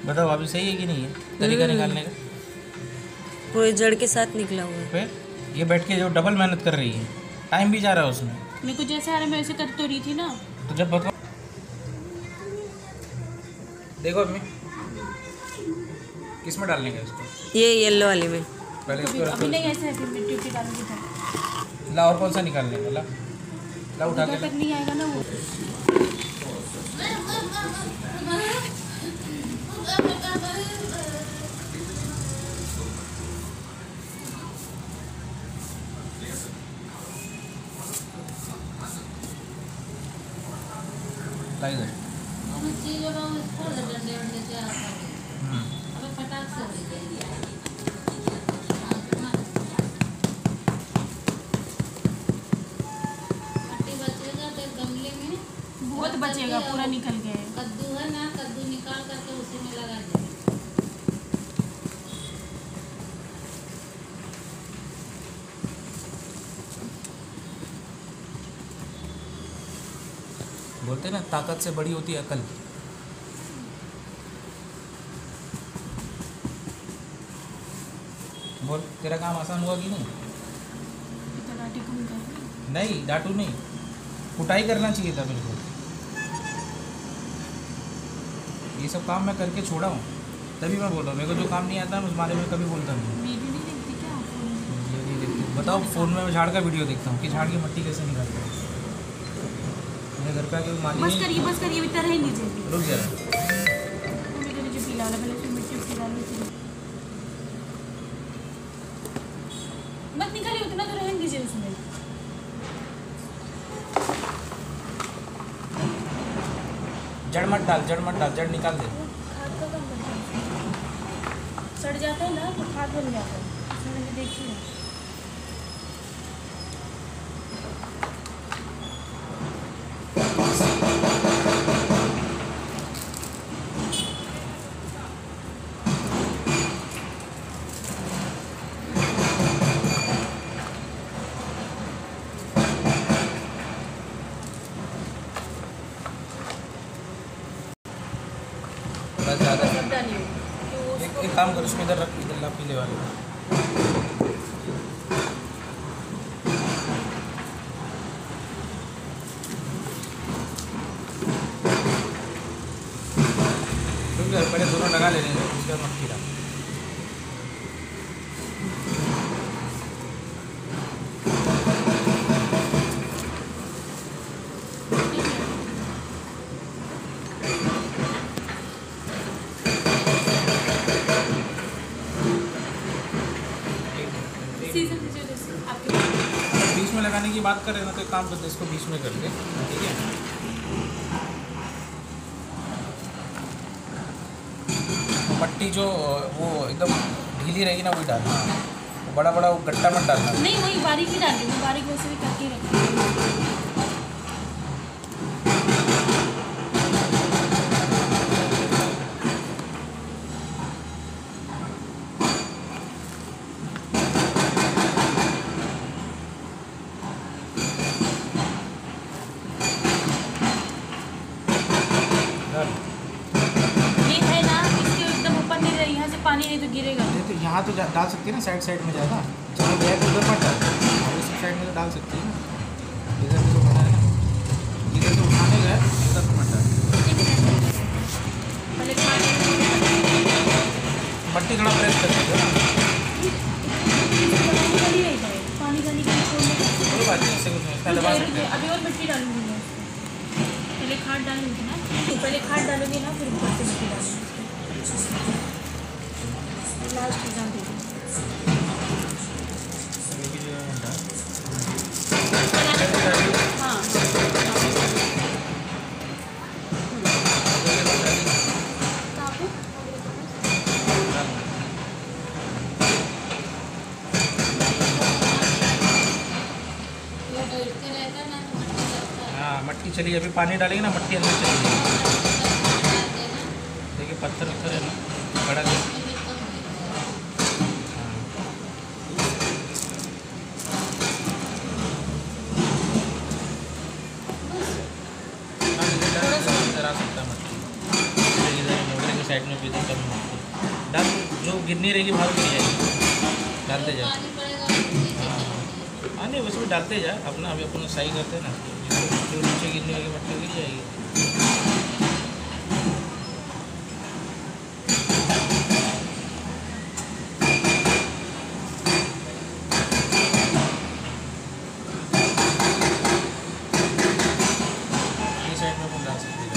बताओ अभी सही है कि नहीं है तरीका निकालने का? पूरे जड़ के साथ निकला हुआ है। फिर ये बैठ के जो डबल मेहनत कर रही है, टाइम भी जा रहा है उसमें। मेरे को जैसे आ रहा है मैं वैसे कर तो रही थी ना। तो जब बताओ, देखो अम्मी किस में डालने का इसको? ये येलो वाली में। पहले इसको अभी नहीं रखो। ऐसे है, फिर मिट्टी उट्टी डालूंगी था। ला और कौन सा निकालने का? ला ला उठा उधर के तक नहीं आएगा ना वो। ला इधर। बहुत बचेगा, पूरा निकल गया है। कद्दू है ना, कद्दू निकाल करके उसी में लगा दे। बोलते हैं ना ताकत से बड़ी होती है अकल। बोल तेरा काम आसान हुआ कि नहीं? इतना डांटी कम कर। नहीं डांटू नहीं, कुटाई करना चाहिए था बिल्कुल। ये सब काम मैं करके छोड़ा हूँ, तभी मैं बोल रहा हूँ। मेरे को जो काम नहीं आता मैं उस बारे में कभी बोलता नहीं। वीडियो नहीं देखती क्या आप? ये नहीं देखती। बताओ फ़ोन में मैं झाड़ का वीडियो देखता हूँ कि झाड़ की मिट्टी कैसे निकालते हैं। मेरे घर पे आके माली बस करिए इतना रह लीजिए। रुक जा। मम्मी को नीचे पीला वाला, पहले उसमें मिट्टी उट्टी डालनी थी। मत निकालिए, उतना तो रहने दीजिए उसमें। जड़ मत डाल, जड़ मत डाल, जड़ निकाल दे। खाद का काम करते हैं, सड़ जाता है ना तो खाद बन जाता है। इसमें मैंने देखी है। बस ज़्यादा सब डालिए तो एक काम कर, उसको इधर रख, इधर ला पीले वाले में। रुक जा, पहले दोनों लगा ले लेंगे, उसके बाद मक्खी डाल। सीजन दीजिए जैसे आपके। बीच में लगाने की बात कर रहे हैं ना, तो एक काम करते हैं, इसको बीच में कर दे, ठीक है? मट्टी जो वो एकदम ढीली रहेगी ना वही डालना, वो बड़ा बड़ा वो गट्टा मत डालना। नहीं वही बारीक ही डाल दूँगी, बारीक वैसे भी करके रखी। डाल। ये है ना, इसके एकदम ऊपर नहीं रही, यहाँ से पानी नहीं तो गिरेगा। ये तो यहाँ तो डाल सकती है ना, साइड साइड में ज़्यादा। चलो गया तो उधर मत डाल, और इस साइड में तो डाल सकती है ना। इधर तो बना है ना, इधर तो उठाने गए, इधर तो मत डाल। पहले खाने मट्टी थोड़ा प्रेस कर दीजिए ना, पानी का निकाल छोड़ने का। कोई बात नहीं, इससे कुछ नहीं, इसका दबा सकते हैं। अभी और मिट्टी डालूंगी मैं उसमें। पहले खाद डालूंगी ना, तो पहले खाद डालूंगी ना, फिर ऊपर से मिट्टी डालूंगी। लास्ट एग्जाम दे दूँगी। हाँ हाँ मट्टी चली, अभी पानी डालेंगे ना, मट्टी अंदर चली जाएगी। देखिए पत्थर उत्थर है ना, बड़ा दे। साइड में भी तो कम डाल, जो गिरनी रहेगी बाहर गिर जाएगी, डालते जाओ। पानी पड़ेगा और नीचे चली जाएगी। हाँ नहीं उसमें डालते जा, अपना अभी अपन सही करते हैं ना, जो नीचे गिरने लगी मट्टी गिर जाएगी। ये साइड में अपन डाल सकते हैं।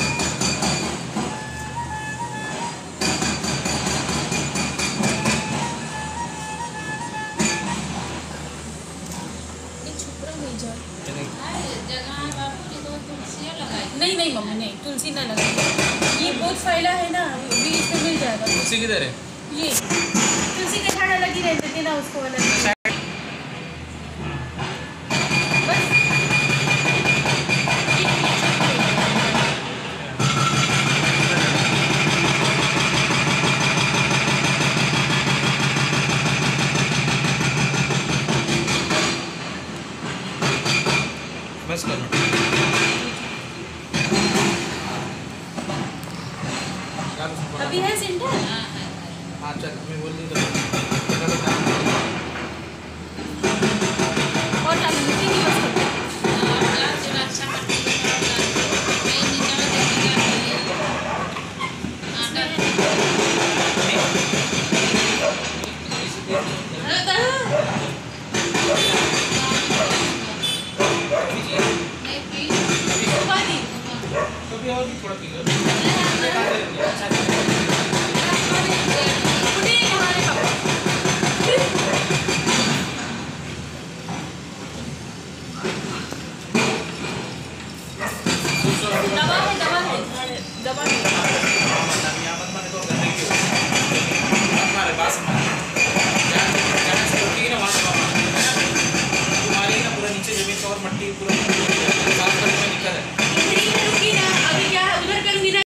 एक छुपरा मिल जाए। अरे जगह बाबू ने तो तुलसियाँ लगाई। नहीं मम्मी नहीं, तुलसी ना लगाई। ये बहुत फैला है ना, बीज पे मिल जाएगा। तुलसी किधर है? ये तुलसी के झाड़ अलग ही रहते थे ना, उसको अलग बस। बस करो। अभी है सेंटर। हाँ है। हाँ चल मैं बोल दी तो और डाली मिट्टी की बस करते हैं। और डाल के अच्छा पट्टी के साथ डाल के कहीं निकाल के आटा नहीं पी पानी कभी और भी थोड़ा पी लो। उन्हें हमारे पापा दवा है, दवा है, दवा है।